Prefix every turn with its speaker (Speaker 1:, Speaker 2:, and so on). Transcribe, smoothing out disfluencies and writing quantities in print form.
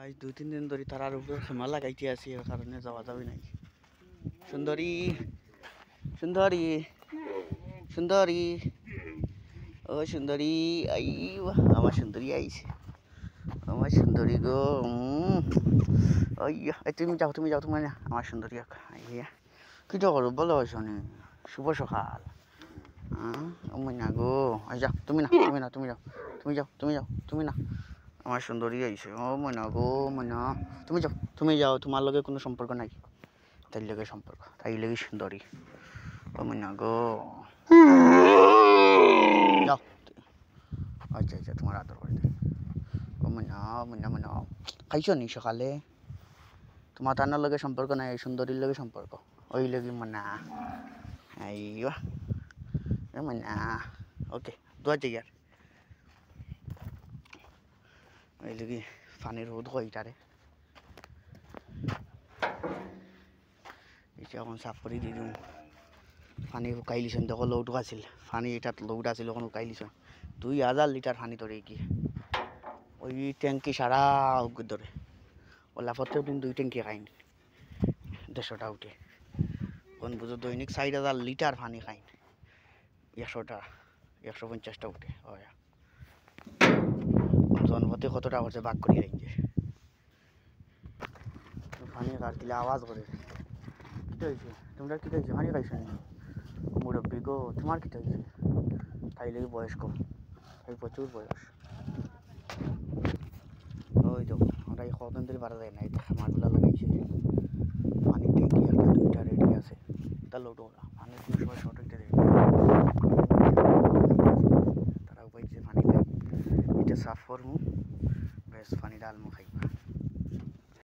Speaker 1: আজ 2-3 দিন ধরে তারার উপরে হেমা লাগাইতে আছি, এর কারণে যাওয়া যাবে নাই। সুন্দরী সুন্দরী সুন্দরী ও সুন্দরী, আই আমার সুন্দরী আইছে, আমার সুন্দরী গো। তুমি যাও তুমি যাও, তোমার না আমার সুন্দরী কিটা করো বলো শোনে। শুভ সকাল। না গো, যা তুমি না, তুমি না, তুমি যাও, তুমি যাও, তুমি যাও, তুমি না, আমার সুন্দরী আইছে। ও ময়না গো ময়না, তুমি যাও, তুমি যাও, তোমার লগে কোনো সম্পর্ক নাই, তাই লগে সম্পর্ক, তাই লগে সুন্দরী। ও ময়না গো যাও। আচ্ছা আচ্ছা, তোমার আদর করে দেয়। ও ময়না ময়না ময়না, খাইছো নি সকালে? তোমার তার লগে সম্পর্ক নাই, সুন্দরীর লগে সম্পর্ক, ওই লগে ময়না। আইয়া ময়না, ওকে দোয়া চাই আর ওই লগে পানির রোদ হয় এটারে, এটা এখন সাফ করে দি দিওঁ। পানী শুকাই লিছোন, দেখো লৌটো আছিল, পানী এটাত লৌট আছিল, এখন শুকাই লিছোন। 2000 লিটার পানি ধরে কি ওই ট্যাঙ্কি সারা ধরে, ওলা প্রত্যেকদিন 2 ট্যাঙ্কি খাইন, 150টা উঠে। কোন বুঝো দৈনিক 4000 লিটার পানি খাইন, 100টা 150টা উঠে। হয় জনপতি কতটা করছে ভাগ করি রাখছে, পানি কার দিলে আওয়াজ করে। কী হয়েছে তোমরা, কী হয়েছে পানি খাইছো নি? মুরব্বী গো, তোমার কী হয়েছে? তাই লেগে বয়স্ক, তাই প্রচুর বয়স। ওই তো ওটাই কতদিন ধরে বাড়া যায় না, এই মাছগুলা লাগাইছে। পানির ট্যাঙ্কি একটা 2টা রেডি আছে, তা লোটো ওরা পানির কোনো সময় শর্ট হইতে দেয়, তারা উপায় যে পানি নাই, এটা সাফ করমু, বেশ পানি ডালমু খাইবা।